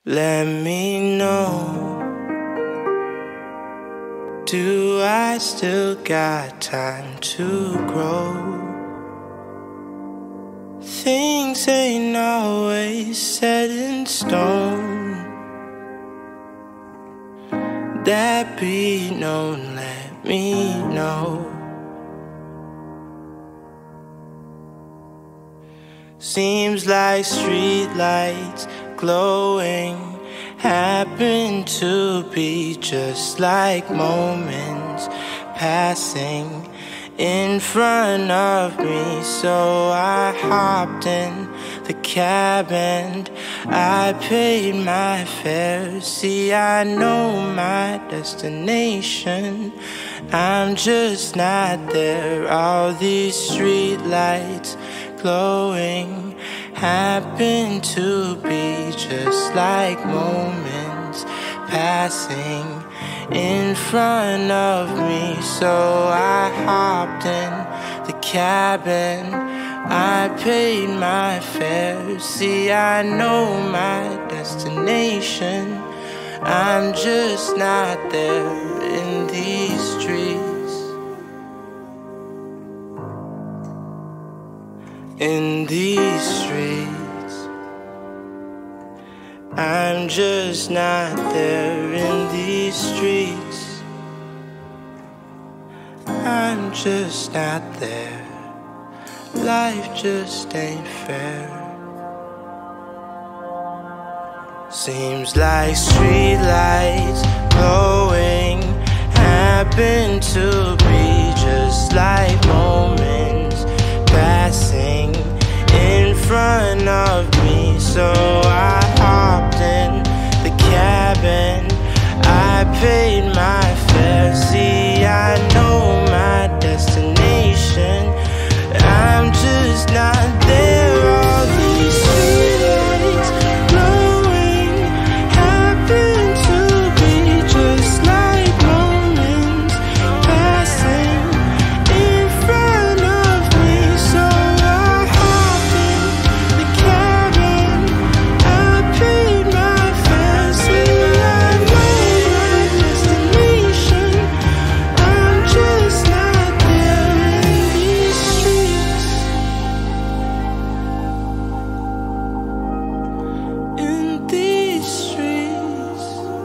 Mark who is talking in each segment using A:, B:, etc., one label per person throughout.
A: Let me know, do I still got time to grow? Things ain't always set in stone. That be known, let me know. Seems like street lights glowing happen to be just like moments passing in front of me. So I hopped in the cab and I paid my fare. See, I know my destination, I'm just not there. All these street lights glowing happen to be just like moments passing in front of me. So I hopped in the cab and I paid my fare. See, I know my destination, I'm just not there in these streets. In these streets, I'm just not there. In these streets, I'm just not there. Life just ain't fair. Seems like street lights glowing happen to be just like moments passing in front of me. So I hopped in the cab and I paid my fare. See, I know my destination, I'm just not there. All these streetlights glowing happen to be just like moments passing in front of me. So I hopped in the cab and I paid my fare. See, I know my destination, I'm just not there in these streets. In these streets,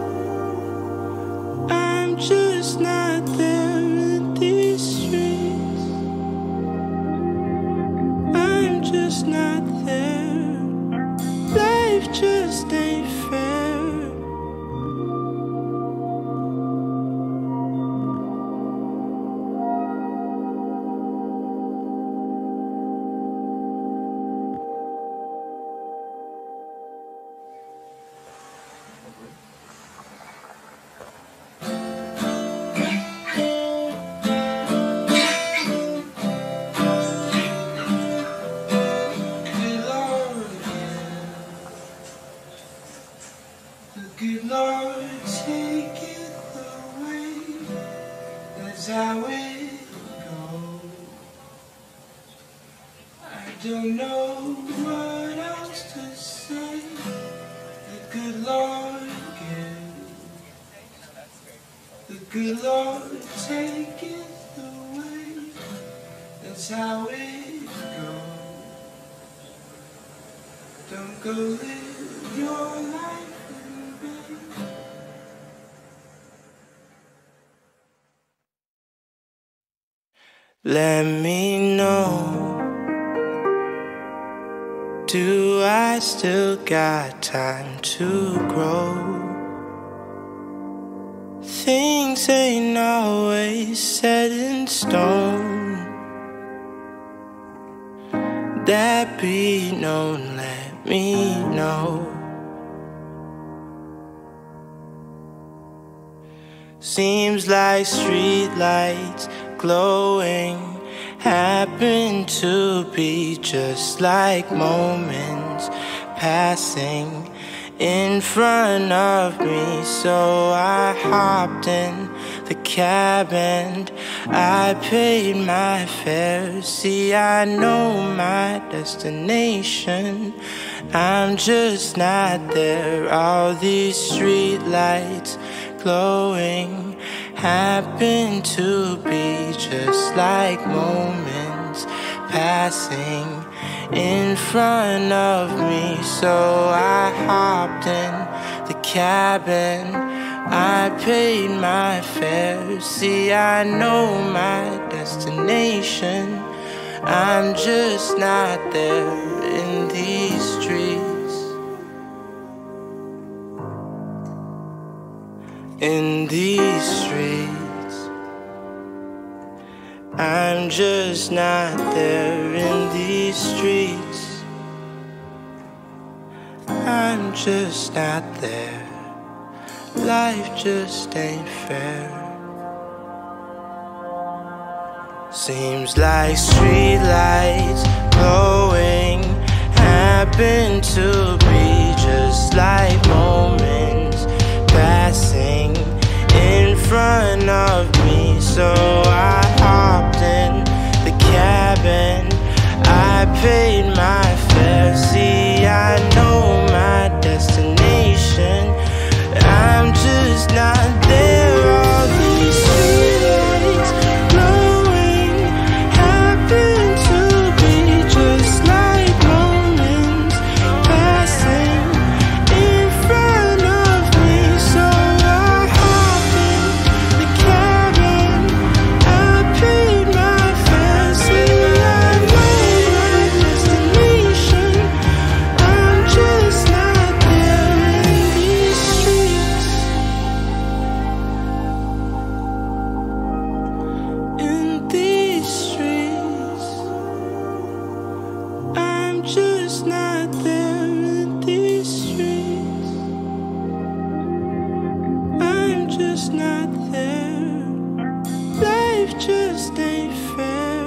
A: I'm just not there in these streets. I'm just not there. Life just ain't fair. Good Lord, take it away. That's how it goes. I don't know what else to say. The good Lord gives. The good Lord, take it away. That's how it goes. Don't go live your life. Let me know, do I still got time to grow? Things ain't always set in stone. That be known, let me know. Seems like street lights glowing happen to be just like moments passing in front of me. So I hopped in the cab and I paid my fare. See, I know my destination, I'm just not there. All these street lights glowing happen to be just like moments passing in front of me. So I hopped in the cabin, I paid my fare. See, I know my destination, I'm just not there in these streets. In these streets, I'm just not there in these streets. I'm just not there. Life just ain't fair. Seems like street lights glowing happen to be just like moments passing in front of me. So I hopped in the cabin, I paid my fare. See, I know my destination, I'm just not there. All these streetlights glowing happen to be just like moments passing in front of me. So I hopped in the cabin, I paid my fare. See, I know my destination, I'm just not there in these streets. In these streets, I'm just not there in these streets. I'm just not there. Life just ain't fair.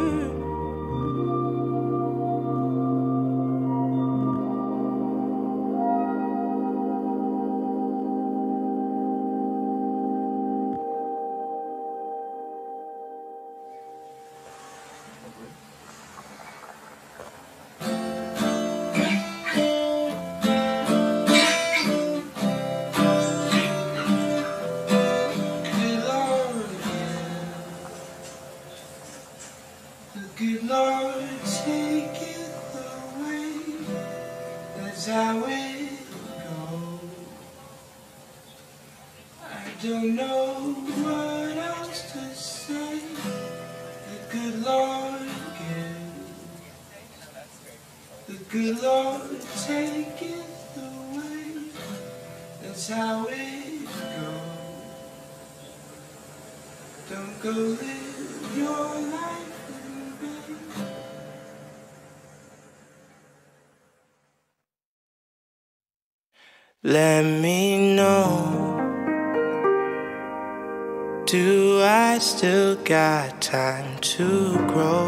A: Good Lord, take it away. That's how it goes. I don't know what else to say. The good Lord gives. The good Lord, take it away. That's how it goes. Don't go live your life. Let me know, do I still got time to grow?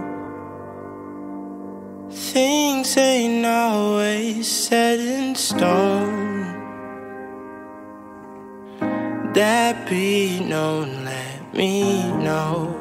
A: Things ain't always set in stone. That be known, let me know.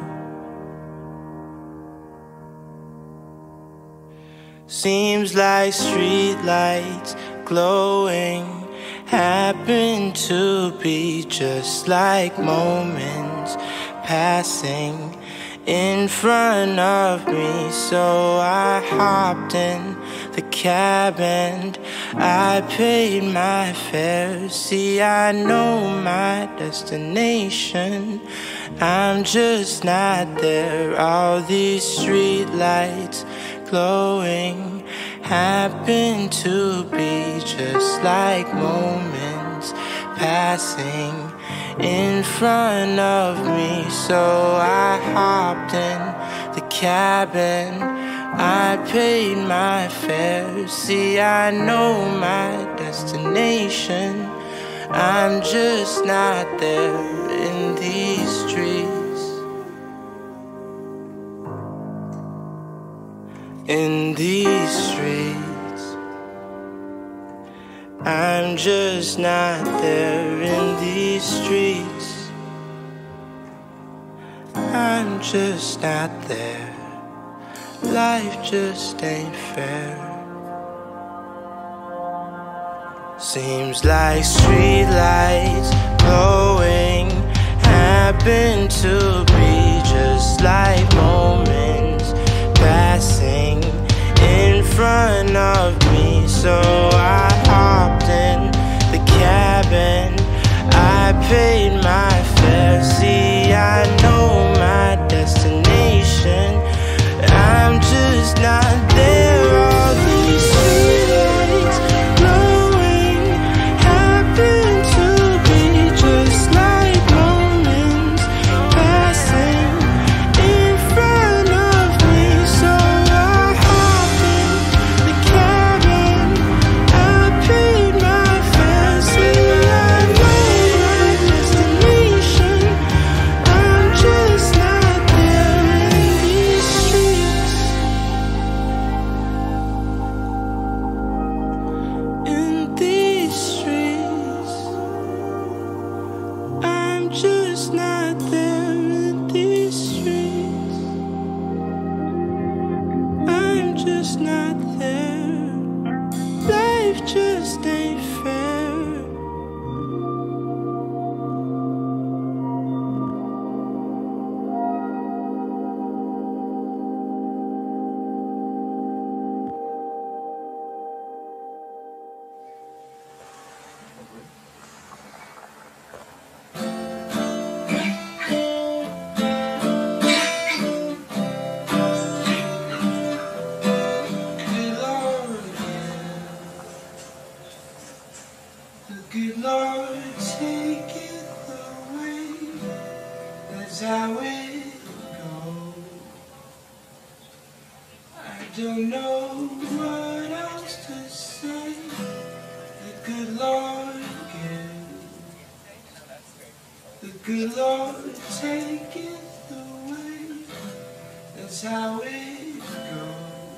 A: Seems like street lights glowing happen to be just like moments passing in front of me. So I hopped in the cabin, I paid my fare. See, I know my destination, I'm just not there. All these street lights glowing happen to be just like moments passing in front of me. So I hopped in the cabin, I paid my fare. See, I know my destination, I'm just not there in these streets. In these streets, I'm just not there in these streets. I'm just not there. Life just ain't fair. Seems like street lights glowing happen to be just like moments passing in front of me. So I hopped in the cabin, I paid my fare. See, I know my destination, I'm just not there. All these streetlights glowing happen to be just like moments passing in front of me. So I hopped in the cabin, I paid my fare. See, I know my destination, I'm just not there in these streets. In these streets, I'm just not there in these streets. I'm just not there. Life just ain't fair. Good Lord, take it away. That's how it goes. I don't know what else to say. The good Lord gives. The good Lord, take it away. That's how it goes.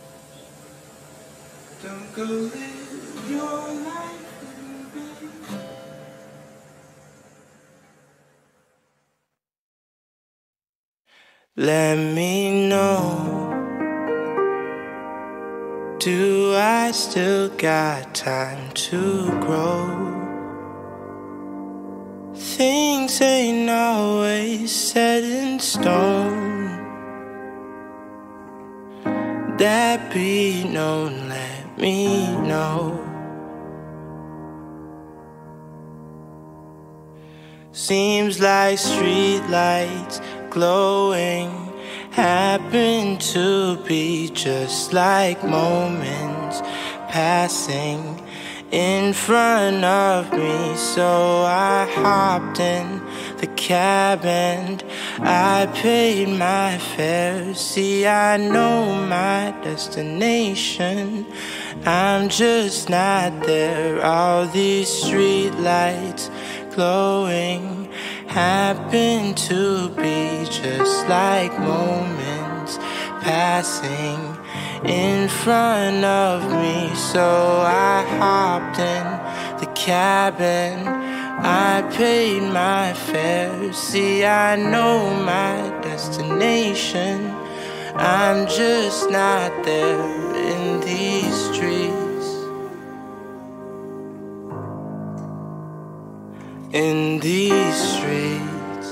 A: Don't go live your life. Let me know, do I still got time to grow? Things ain't always set in stone. That be known, let me know. Seems like street lights glowing happen to be just like moments passing in front of me. So I hopped in the cab and I paid my fare. See, I know my destination, I'm just not there. All these street lights glowing happen to be just like moments passing in front of me. So I hopped in the cabin, I paid my fare. See, I know my destination, I'm just not there in these streets. In these streets,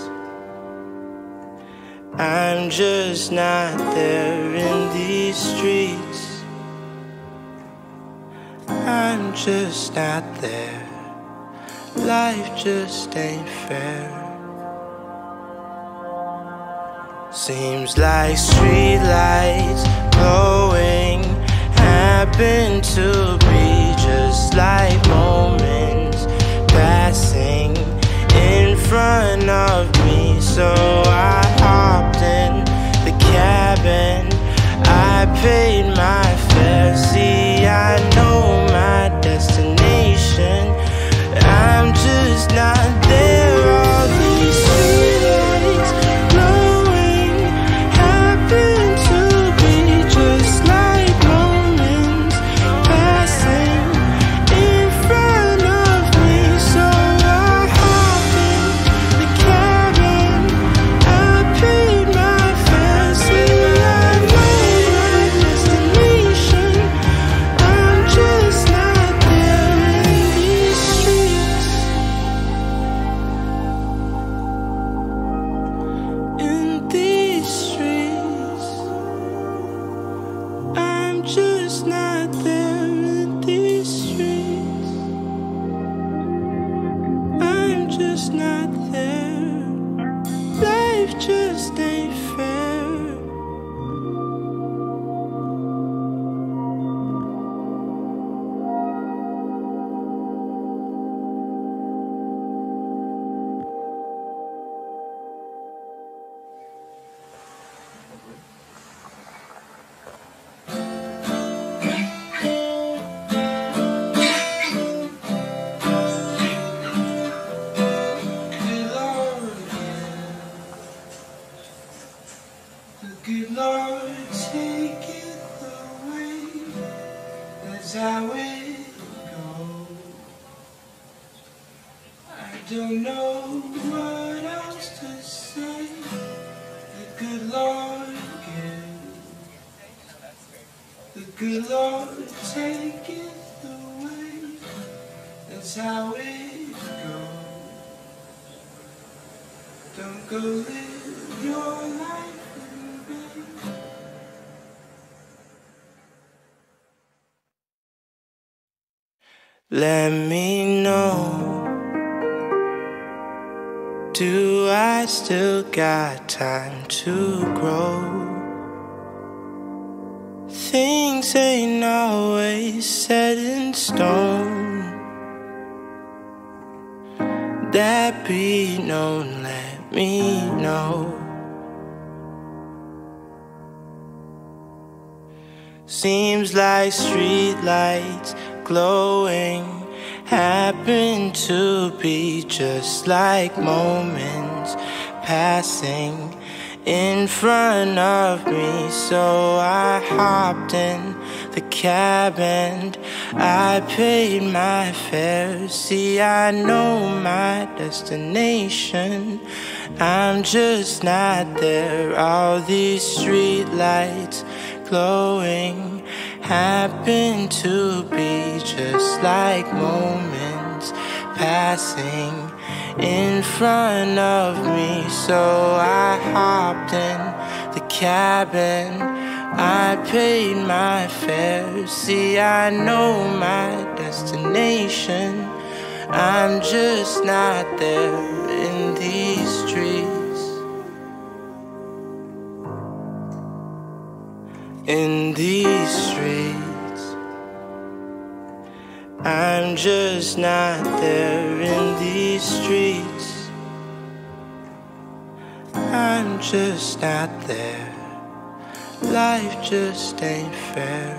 A: I'm just not there in these streets. I'm just not there. Life just ain't fair. Seems like street lights glowing happen to be just like moments passing in front of me. So I hopped in the cabin, I paid my fare. See, I know my destination, I'm just not there. All these streetlights glowing happen to be just like moments passing don't know what else to say. The good Lord gives, the good Lord taketh away. That's how it goes. Don't go live your life in vain. Let me know, do I still got time to grow? Things ain't always set in stone. That be known, let me know. Seems like street lights glowing happen to be just like moments passing in front of me. So I hopped in the cab and I paid my fare. See, I know my destination, I'm just not there. All these street lights glowing happen to be just like moments passing in front of me. So I hopped in the cab and I paid my fare. See, I know my destination, I'm just not there in these streets. In these streets, I'm just not there in these streets. I'm just not there. Life just ain't fair.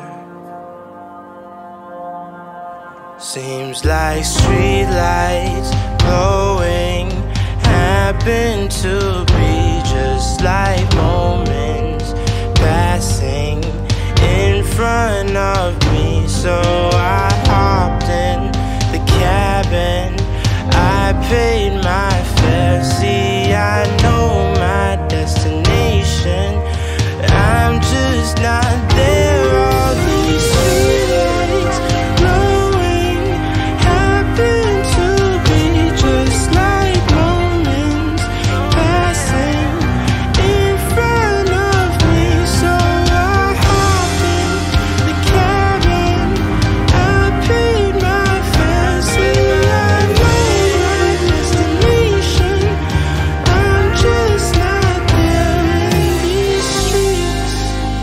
A: Seems like street lights glowing happen to be just like moments passing in front of me. So I hopped in the cab and I paid my fare. See, I know my destination, I'm just not there. All these streetlights glowing happen to be just like moments passing in front of me. So I hopped in the cab and I paid my fare. See, I know my destination, I'm just not there in these streets.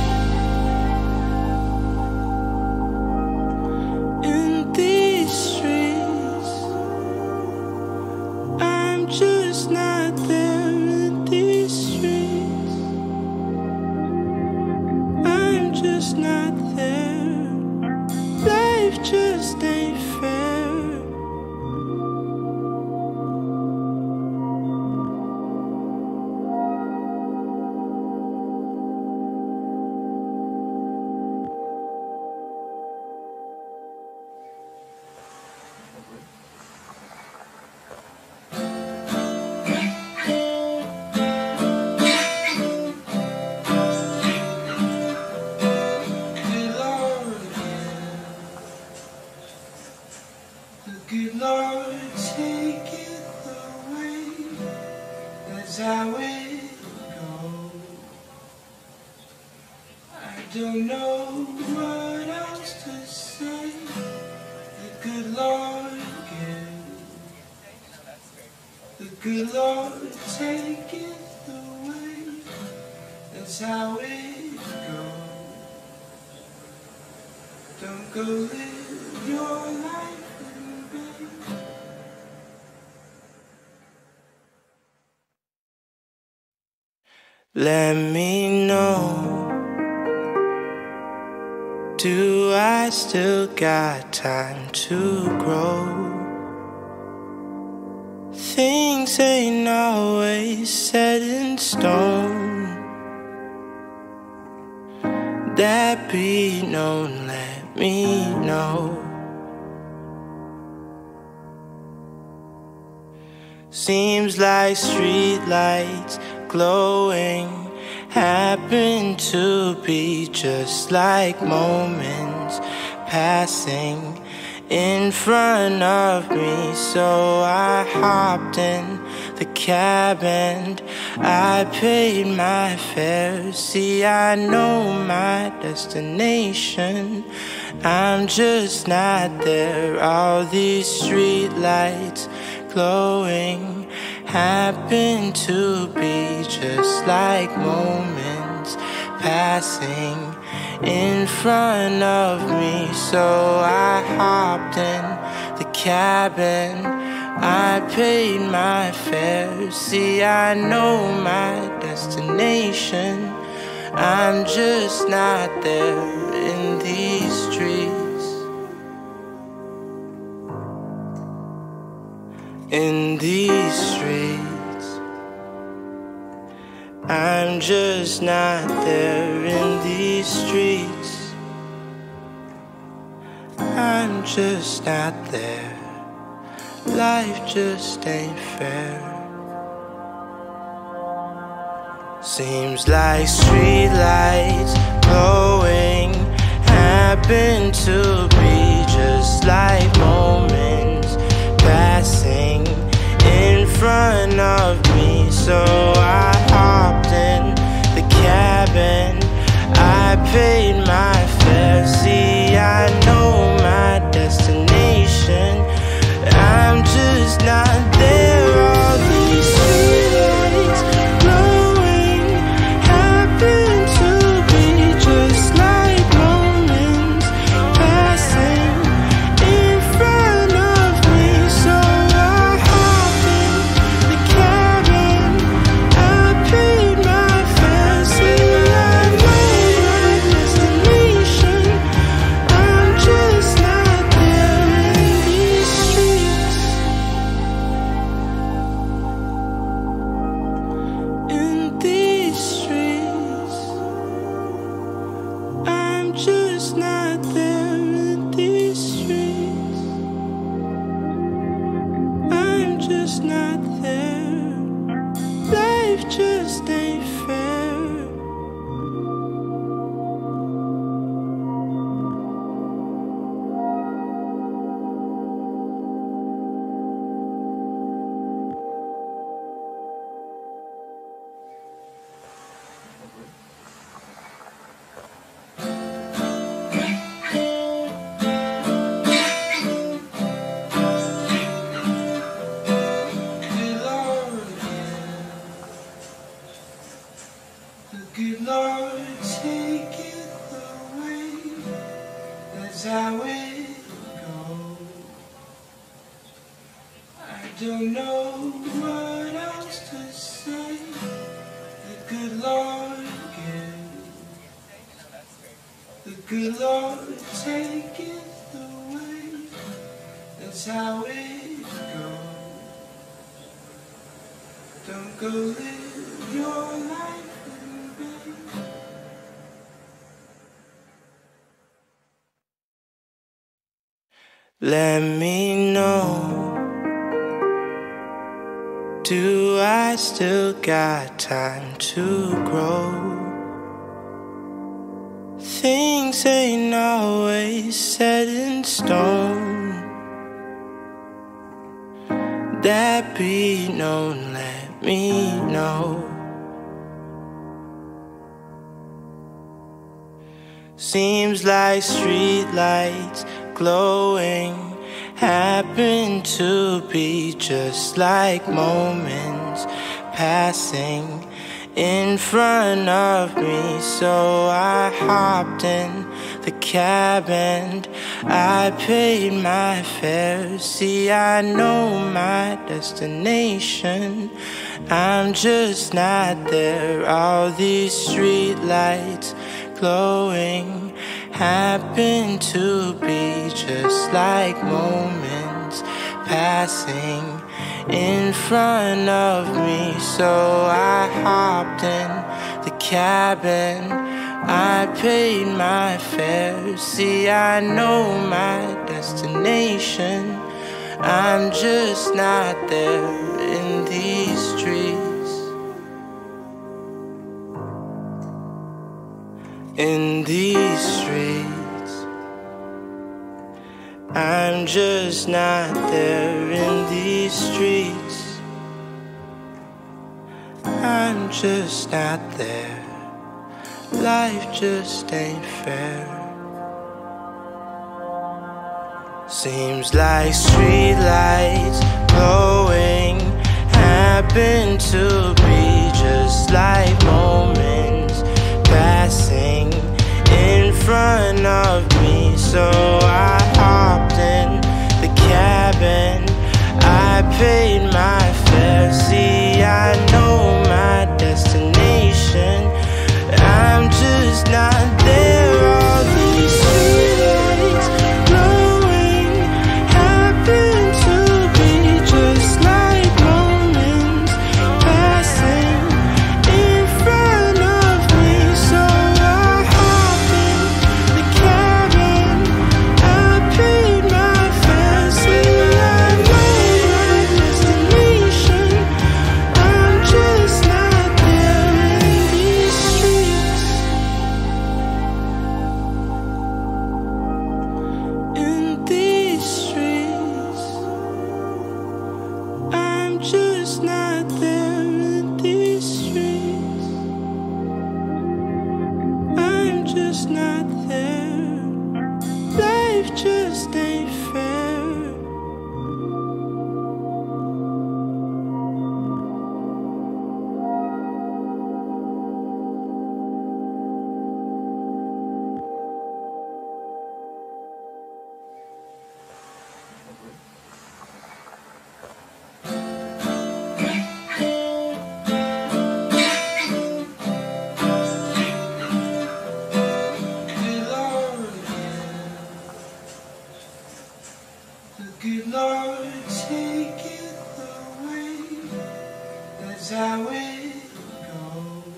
A: In these streets, I'm just not there in these streets. I'm just not there. Life just ain't fair. Good Lord, take it away. That's how it goes. I don't know what else to say. The good Lord gives, the good Lord taketh away. That's how it goes. Don't go live your life in vain. Let me know, do I still got time to grow? Things ain't always set in stone. That be known, let me know. Seems like streetlights glowing happen to be just like moments passing in front of me. So I hopped in the cab and I paid my fare. See, I know my destination, I'm just not there. All these streetlights glowing happen to be just like moments passing in front of me. So I hopped in the cab and I paid my fare. See, I know my destination, I'm just not there in these streets. In these streets, I'm just not there in these streets. I'm just not there. Life just ain't fair. Seems like streetlights glowing happen to be just like moments passing in front of me. So I hopped in the cab and I paid my fare. See, I know my destination, I'm just not there. All these streetlights glowing happen to be just like moments passing in front of me. So I hopped in the cab and I paid my fare. See, I know my destination, I'm just not there in these streets. In these streets, I'm just not there in these streets. I'm just not there. Life just ain't fair. Good Lord, take it away. That's how it goes. I don't know what else to say. The good Lord gives. The good Lord, take it away. That's how it goes. Don't go live your life. Let me know, do I still got time to grow? Things ain't always set in stone. That be known, let me know. Seems like streetlights glowing happen to be just like moments passing in front of me. So I hopped in the cab and I paid my fare. See, I know my destination, I'm just not there. All these streetlights glowing happen to be just like moments passing in front of me. So I hopped in the cab and I paid my fare. See, I know my destination, I'm just not there in these streets. In these streets, I'm just not there. In these streets, I'm just not there. Life just ain't fair. Seems like street lights glowing happen to be just like moments passing in front of me. So I hopped in the cabin, I paid my fare. See, I know my destination, I'm just not there. All these streetlights glowing happen to be just like moments passing in front of me. So I hopped in the cabin, I paid my fare. See, I know my destination, I'm just not there in these streets. In these streets, I'm just not there. In these streets, I'm just not there. Life just ain't fair. Good Lord, take it away. That's how it goes.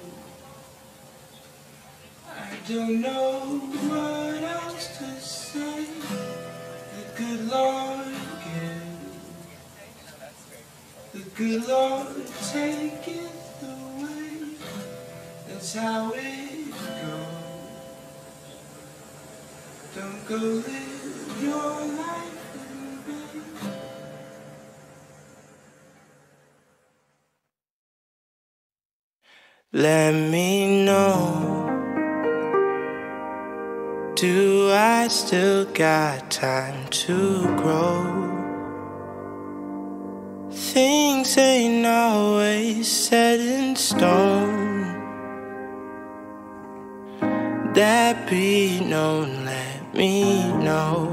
A: I don't know what else to say. The good Lord gives. The good Lord, take it away. That's how it goes. Don't go live your life. Let me know, do I still got time to grow? Things ain't always set in stone. That be known, let me know.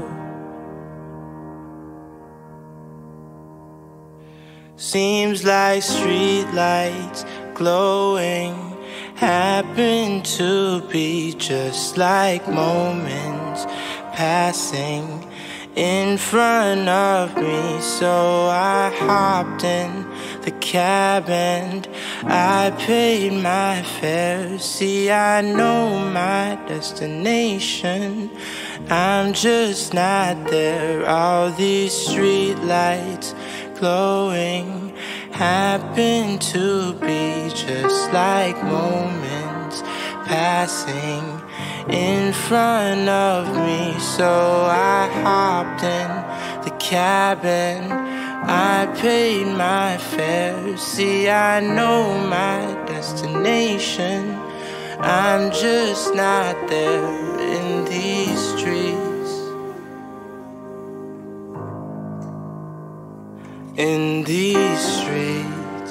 A: Seems like street lights glowing happen to be just like moments passing in front of me. So I hopped in the cab and I paid my fare. See, I know my destination, I'm just not there. All these street lights glowing happen to be just like moments passing in front of me. So I hopped in the cabin, I paid my fare. See, I know my destination, I'm just not there in these streets. In these streets,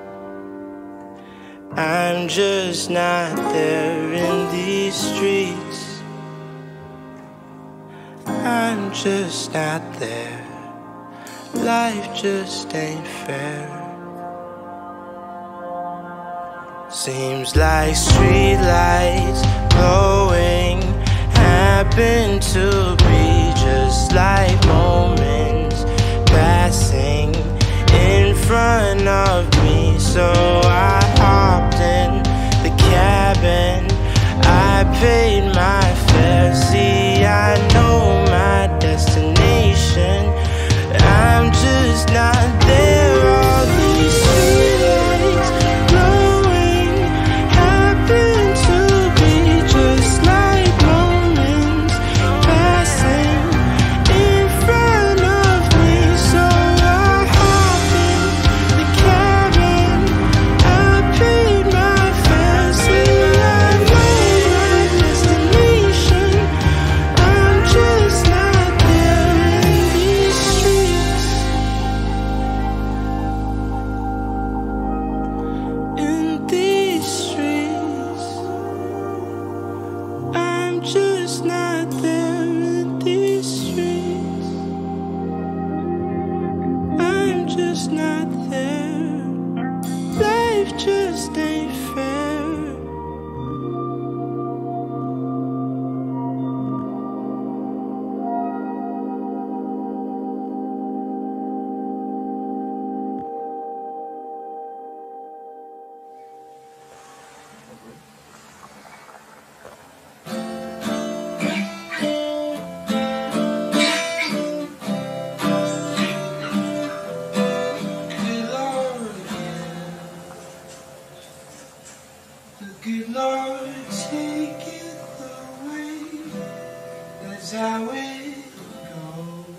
A: I'm just not there. In these streets, I'm just not there. Life just ain't fair. Seems like street lights glowing happen to be just like moments passing in front of me. So I hopped in the cabin, I paid my fare. See, I know my destination, I'm just not there. All the just not there. Life just ain't fair.
B: Good Lord, take it away. That's how it goes.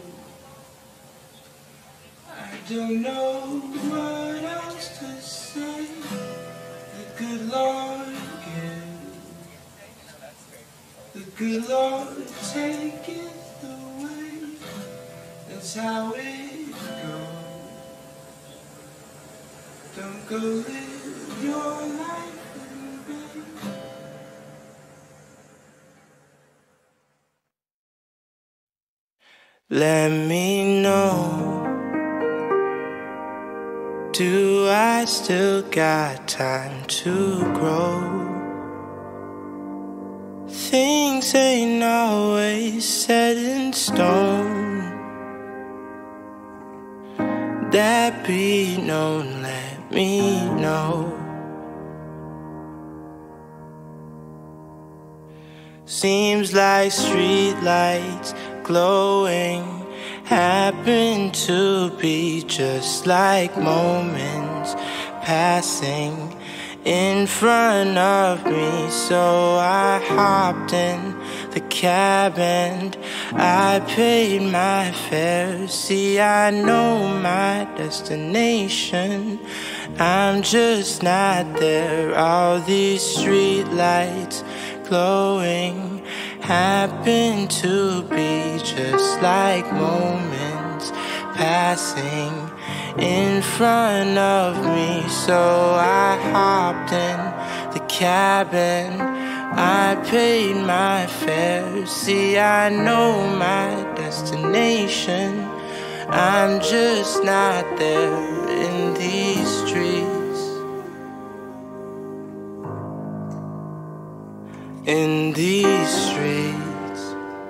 B: I don't know what else to say. The good Lord gives. The good Lord, take it away. That's how it goes. Don't go live your life.
A: Let me know, do I still got time to grow? Things ain't always set in stone. That be known, let me know. Seems like streetlights glowing happen to be just like moments passing in front of me. So I hopped in the cab and I paid my fare. See, I know my destination, I'm just not there. All these streetlights glowing happen to be just like moments passing in front of me. So I hopped in the cab and I paid my fare. See, I know my destination, I'm just not there in these streets. In these streets,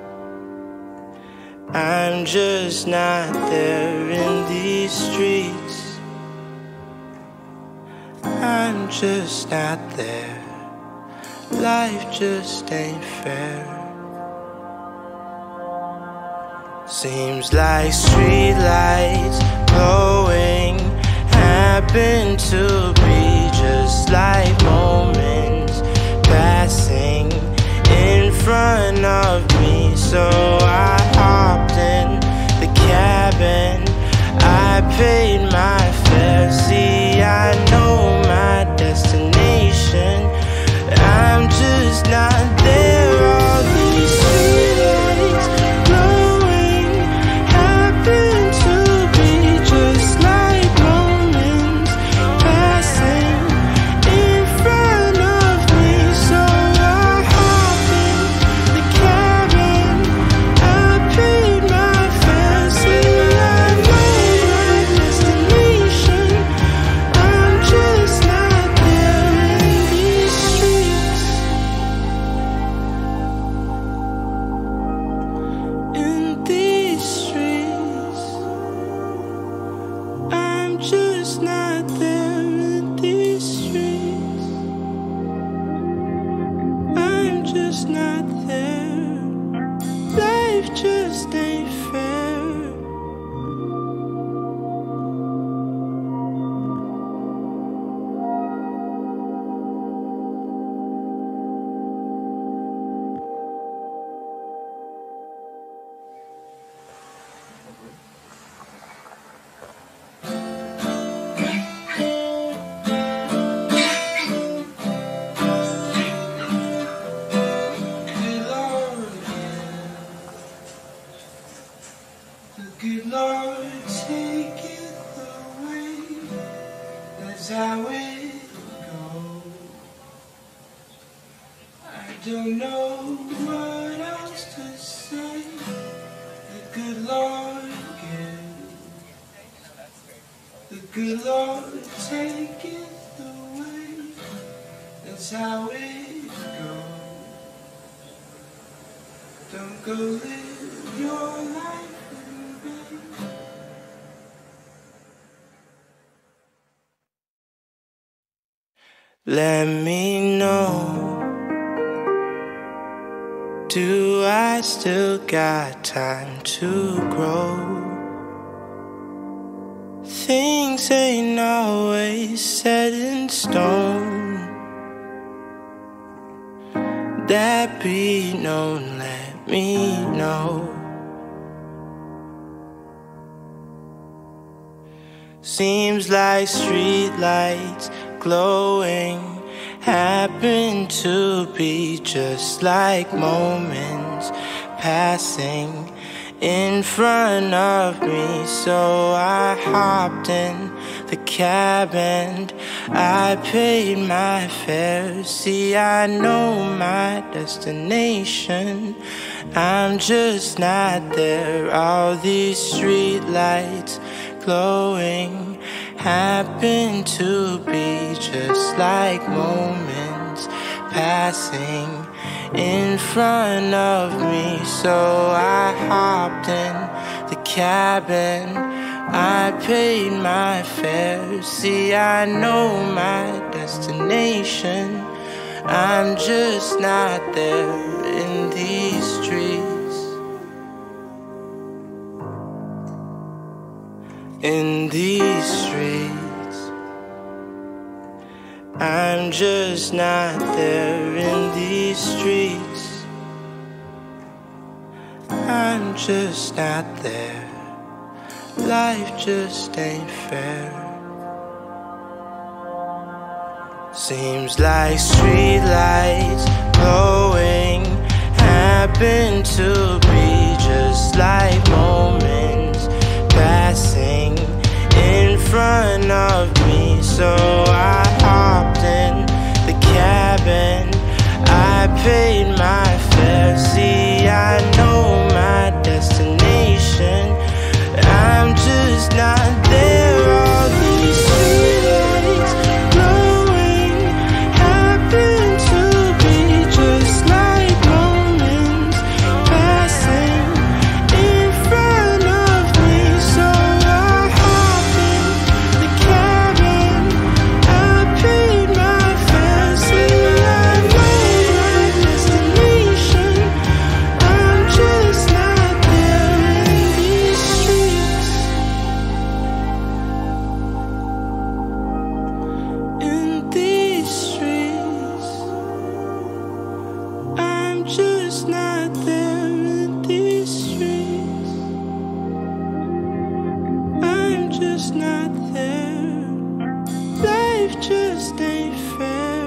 A: I'm just not there. In these streets, I'm just not there. Life just ain't fair. Seems like streetlights glowing happen to be just like moments passing in front of me. So I hopped in the cab and I paid my fare. See, I know my destination, I'm just not there. All these streetlights glowing happen to be just like moments passing in front of me. So I hopped in the cab and I paid my fare. See, I know my destination, I'm just not there in these streets. In these streets, I'm just not there. In these streets, I'm just not there. Life just ain't fair.
B: Good Lord, take it away. That's how it goes. I don't know what else to say. The good Lord gives. The good Lord taketh away. That's how it goes. Don't go live your life in vain.
A: Let me know, do I still got time to grow? Things ain't always set in stone. That be known, let me know. Seems like street lights glowing happen to be just like moments passing in front of me. So I hopped in the cab and I paid my fare. See, I know my destination, I'm just not there. All these street lights glowing happen to be just like moments passing in front of me. So I hopped in the cab and I paid my fare. See, I know my destination, I'm just not there in these streets. In these streets, I'm just not there in these streets. I'm just not there. Life just ain't fair. Seems like street lights glowing happen to be just like moments passing in front of me. So I hopped in the cab and I paid my fare. See, I know my destination, I'm just not there. All these streetlights glowing happen to be just like moments passing in front of me. So I hopped in the cab and I paid my fare. See, I know my destination, I'm just not there in these streets. In these streets, I'm just not there in these streets. I'm just not there. Life just ain't fair.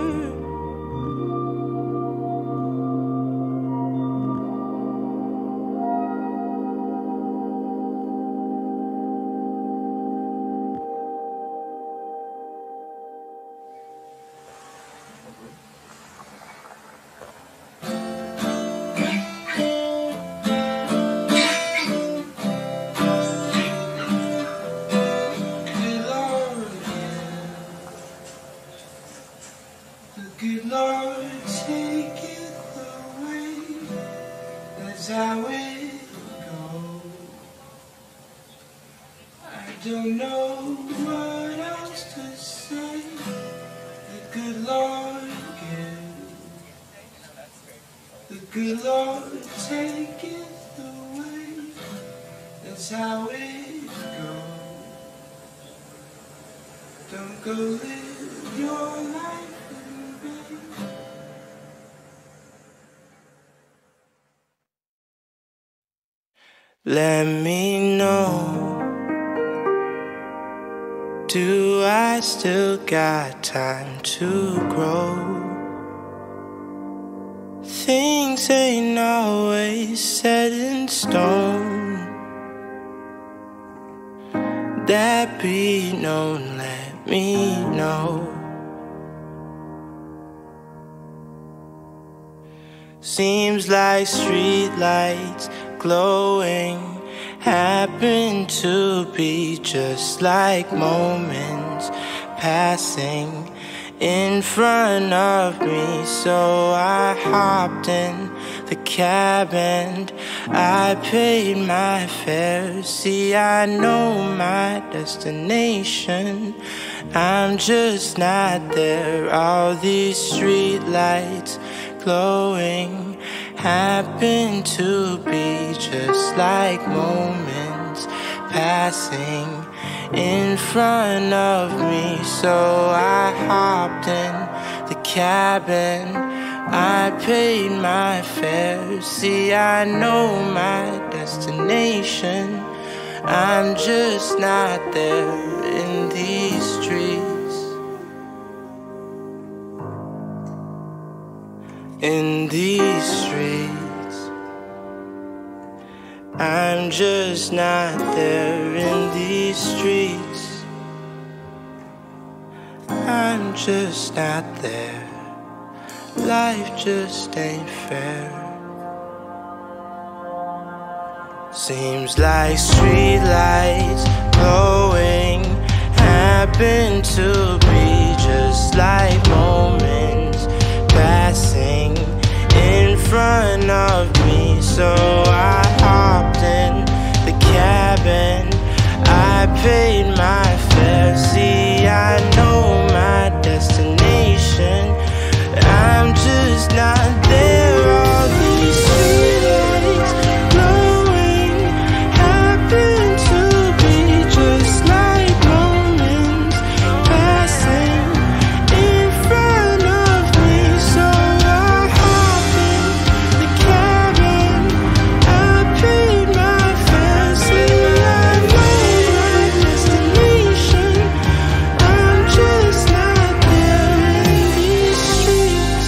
B: The good Lord taketh away. That's how it goes. I don't know what else to say. The good Lord gives. The good Lord taketh away. That's how it goes. Don't go live your life in vain.
A: Let me know, do I still got time to grow? Things ain't always set in stone. That be known, let me know. Seems like street lights glowing happen to be just like moments passing in front of me. So I hopped in the cab and I paid my fare. See, I know my destination, I'm just not there. All these street lights glowing happen to be just like moments passing in front of me. So I hopped in the cab and I paid my fare. See, I know my destination, I'm just not there in these streets. In these streets, I'm just not there in these streets. I'm just not there. Life just ain't fair. Seems like street lights glowing happen to be just like moments passing in front of me. So I hopped in the cab and I paid my fare. See, I know my destination, I'm just not there. All these streetlights glowing happen to be just like moments passing in front of me. So I hopped in the cab and I paid my fare. See, I know my destination, I'm just not there in these streets.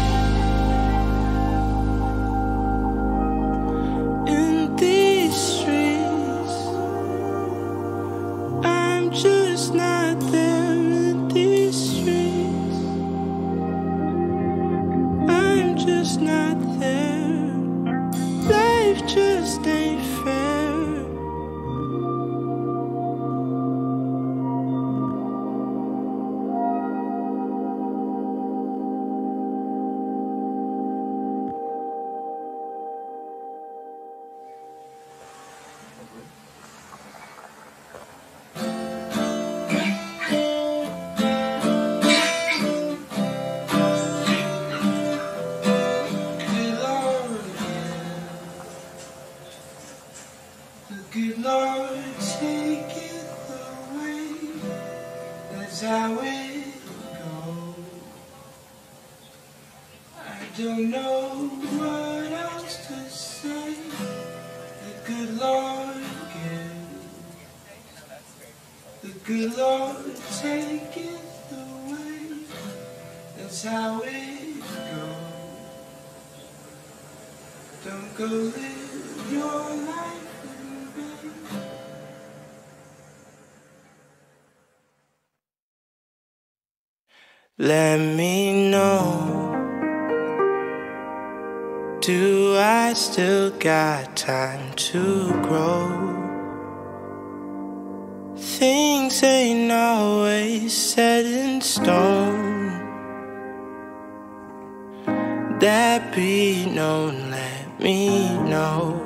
A: In these streets, I'm just not there in these streets. I'm just not there. Life just ain't fair.
B: Good Lord, take it away. That's how it goes. I don't know what else to say. The good Lord gives. The good Lord, take it away. That's how it goes. Don't go live your life.
A: Let me know, do I still got time to grow? Things ain't always set in stone. That be known, let me know.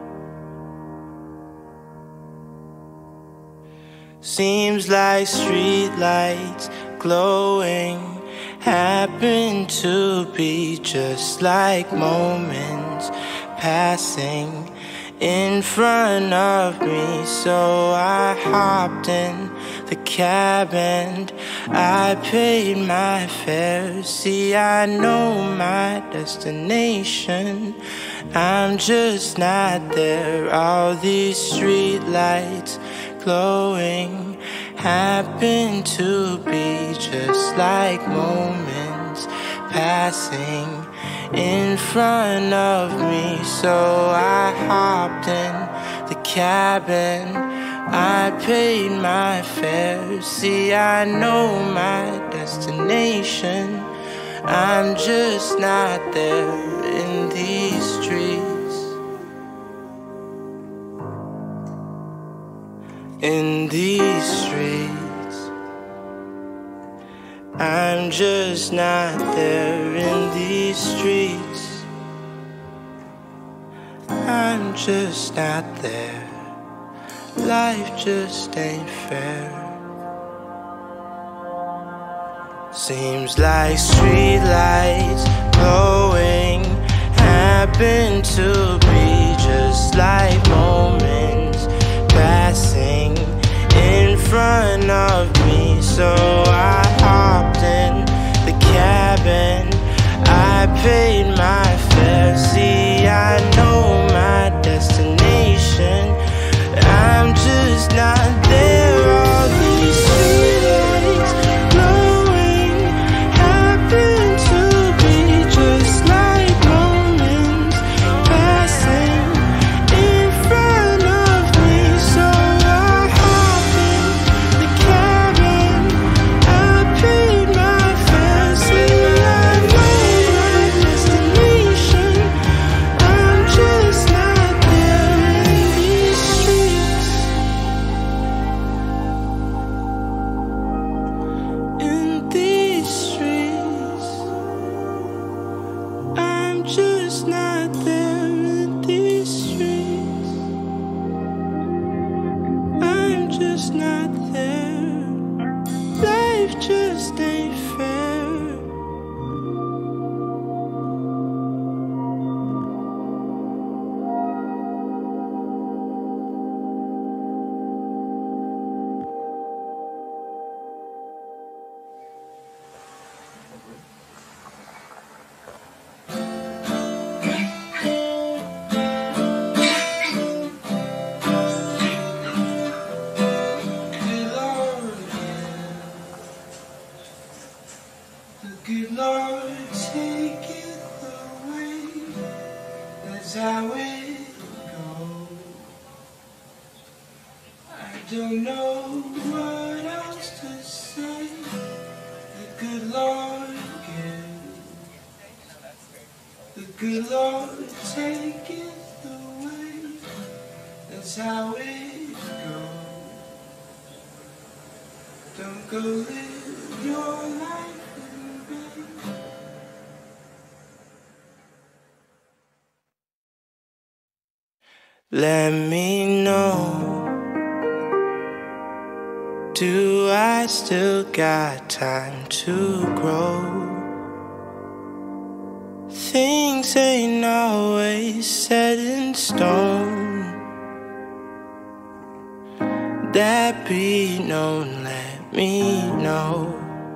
A: Seems like street lights glowing happen to be just like moments passing in front of me. So I hopped in the cab and I paid my fare. See, I know my destination, I'm just not there. All these street lights glowing happen to be just like moments passing in front of me. So I hopped in the cab and I paid my fare. See, I know my destination, I'm just not there in these streets. in these streets. I'm just not there in these streets. I'm just not there. Life just ain't fair. Seems like streetlights glowing happen to be just like moments passing in front of me. So I hopped in the cabin, I paid my fare. See, I know my destination, I'm just not there. All these streetlights glowing happen to be just like moments passing in front of me. So I hopped in the cabin, I paid my fare. See, I know my destination, I'm just not there in these streets. In these streets, I'm just not there in these streets. I'm just not there. Life just ain't fair.
B: Good Lord, take it away. That's how it goes. I don't know what else to say. The good Lord gives. The good Lord, take it away. That's how it goes. Don't go live your life.
A: Let me know, do I still got time to grow? Things ain't always set in stone. That be known, let me know.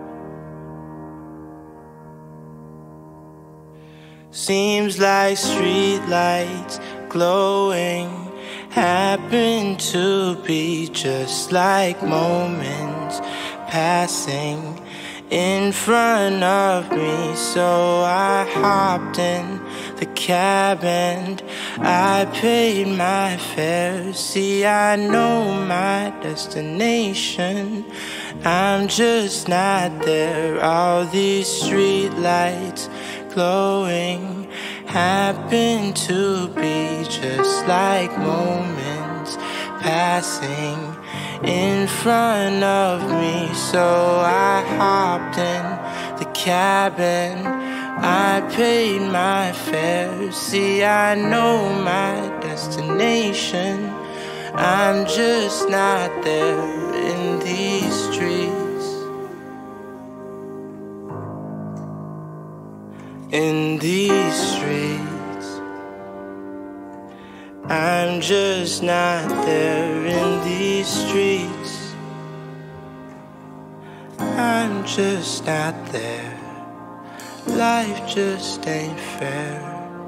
A: Seems like streetlights glowing happen to be just like moments passing in front of me. So I hopped in the cab and I paid my fare. See, I know my destination, I'm just not there. All these streetlights glowing happen to be just like moments passing in front of me. So I hopped in the cabin, I paid my fare. See, I know my destination, I'm just not there in these streets. In these streets, I'm just not there in these streets. I'm just not there. Life just ain't fair.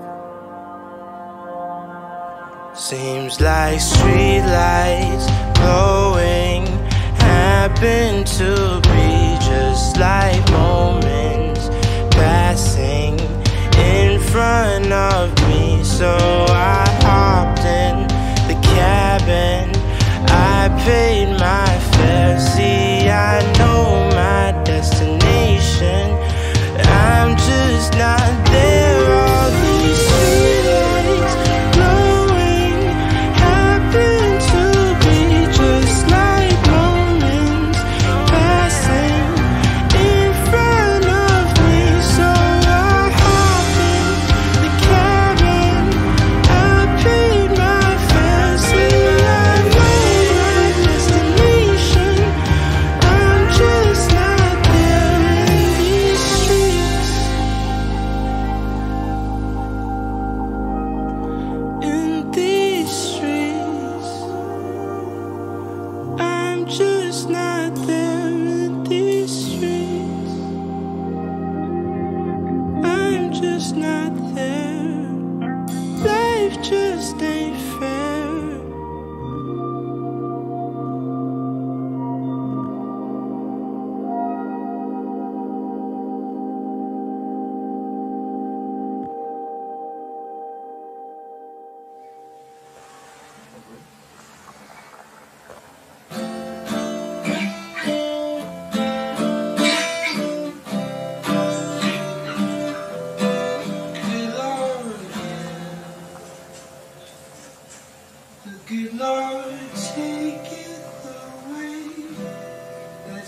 A: Seems like streetlights glowing happen to be just like moments passing in front of me. So I hopped in the cabin, I paid my fare. See, I know my destination, I'm just not there. All these streetlights glowing happen to be just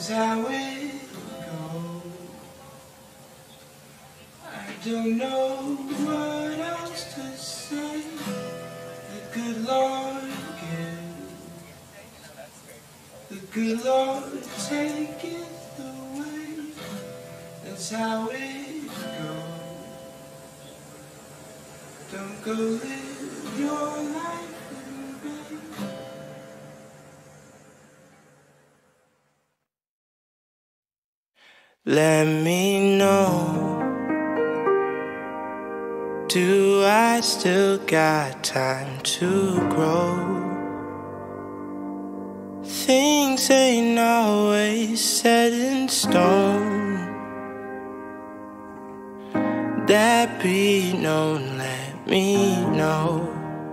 B: That's how it goes. I don't know what else to say. The good Lord gives, the good Lord taketh away. That's how it goes. Don't go live your life in vain.
A: Let me know, do I still got time to grow? Things ain't always set in stone. That be known, let me know.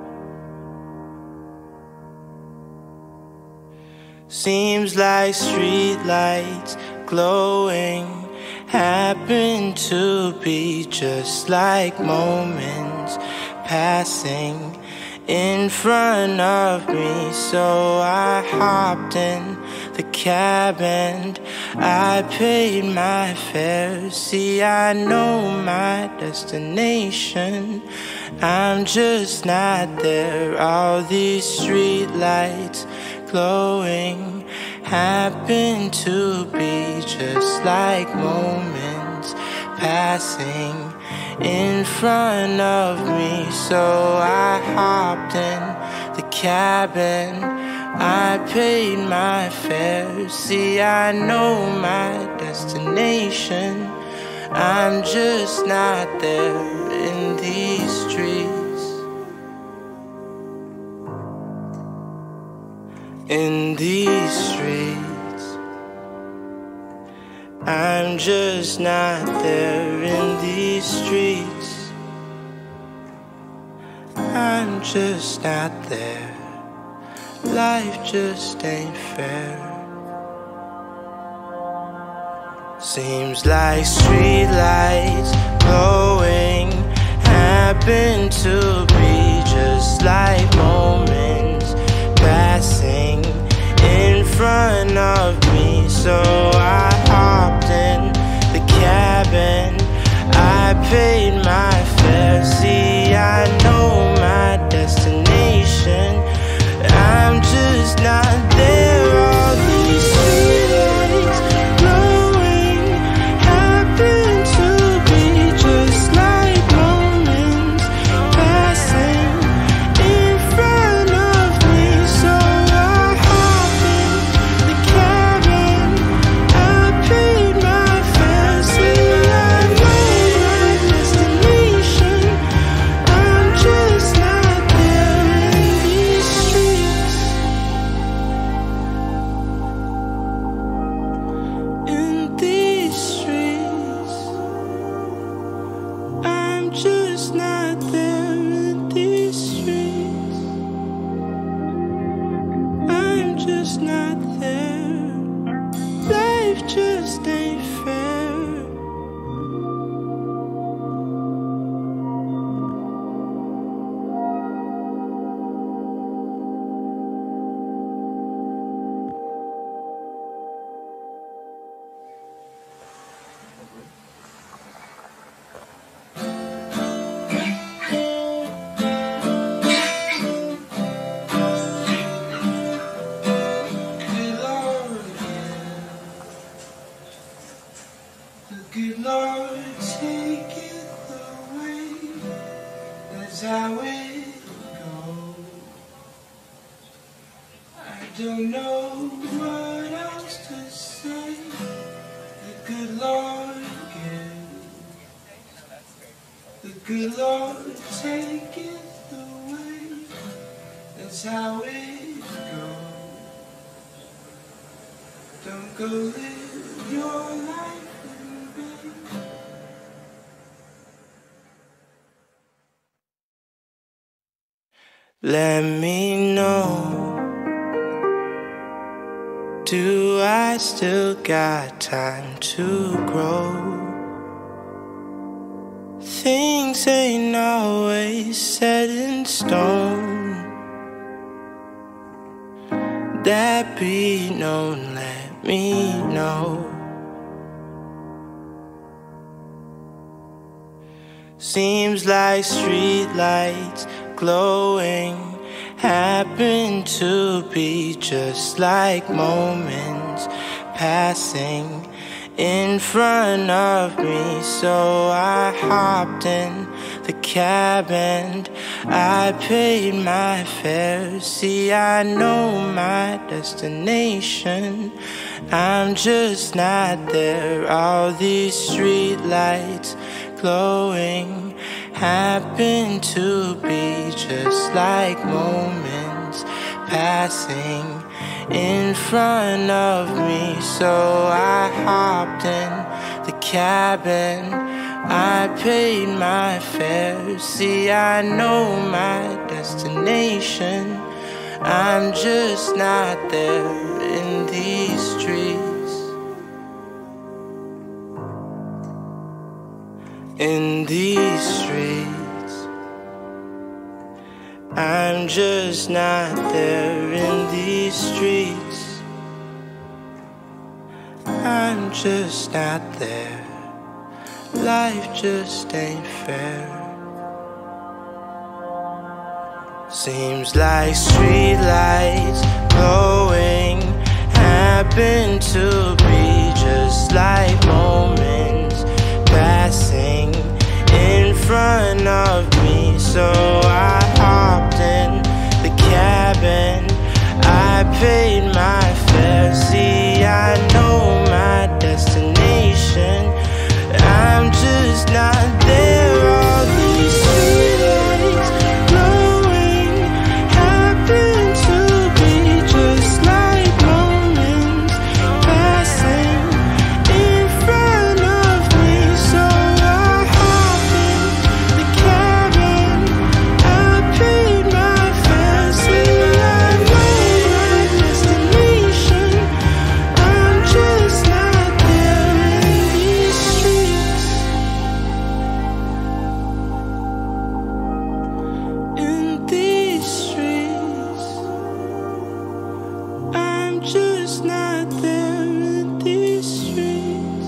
A: Seems like streetlights glowing happen to be just like moments passing in front of me. So I hopped in the cab and I paid my fare. See, I know my destination, I'm just not there. All these streetlights glowing happen to be just like moments passing in front of me. So I hopped in the cab and I paid my fare. See, I know my destination, I'm just not there in these streets. In these streets, I'm just not there. In these streets, I'm just not there. Life just ain't fair. Seems like streetlights glowing happen to be just like moments passing in front of me. So I hopped in the cab and I paid my fare. See, I know my destination, I'm just not there. All these streetlights glowing happen to be just like moments passing in front of me. So I hopped in the cab and I paid my fare. See, I know my destination, I'm just not there in these streets. In these streets, I'm just not there. In these streets, I'm just not there. Life just ain't fair.
B: Good Lord, take it away. That's how it goes. I don't know what else to say. The good Lord gives, the good Lord taketh away. That's how it goes. Don't go live your life in vain.
A: Let me know, do I still got time to grow? Things ain't always set in stone. that be known, let me know. Seems like streetlights glowing happen to be just like moments passing in front of me. So I hopped in the cab and I paid my fare. See, I know my destination, I'm just not there. All these streetlights glowing happen to be just like moments passing in front of me. So I hopped in the cab and I paid my fare. See, I know my destination, I'm just not there in these streets. In these streets, I'm just not there in these streets. I'm just not there. Life just ain't fair. Seems like streetlights glowing happen to be just like moments passing in front of me. So I hopped in the cab and I paid my fare. See, I know my destination, I'm just not there. All these streetlights glowing happen to be just like moments passing in front of me. So I hopped in the cab and I paid my fare. See, I know my destination, I'm just not there in these streets. In these streets, I'm just not there in these streets.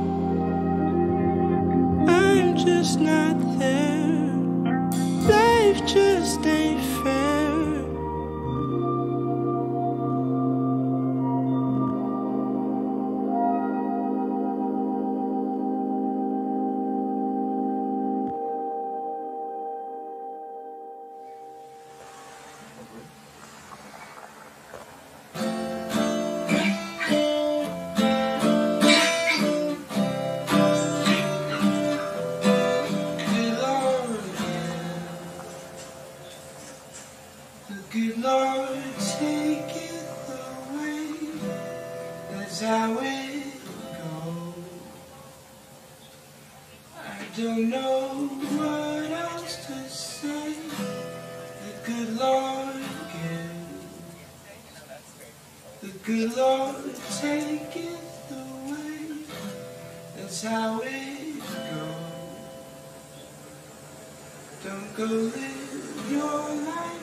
A: I'm just not there. Life just ain't fair.
B: Good Lord, take it away. That's how it goes. I don't know what else to say. The good Lord gives. The good Lord take it away. That's how it goes. Don't go live your life